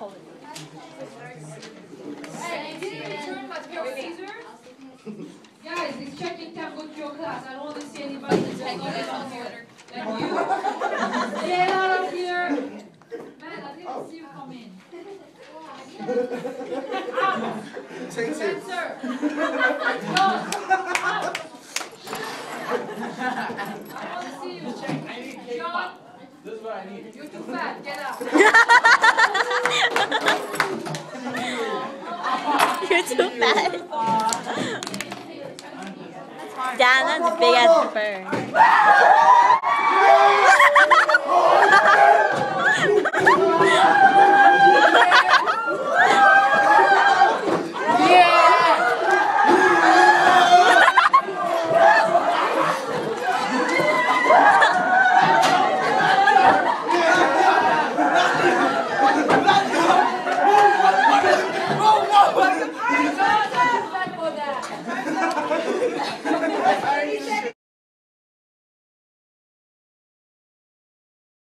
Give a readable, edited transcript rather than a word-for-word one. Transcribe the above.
Hey, you didn't return my pair of scissors? Guys, it's checking time. Go to your class. I don't want to see anybody that's not on here. Like you. Get out of here. Man, I didn't see you come in. Out. Spencer. Let's go. Out. I want to see you. John. This is what I need. You're too fat. Get out. You're too fat. Damn, that's a big ass fur. Go,